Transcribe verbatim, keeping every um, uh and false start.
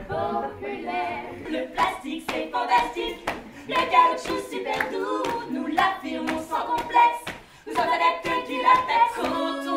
populaire. Le plastique c'est fantastique, le caoutchouc super doux, nous l'affirmons sans complexe. Nous sommes adeptes du latex.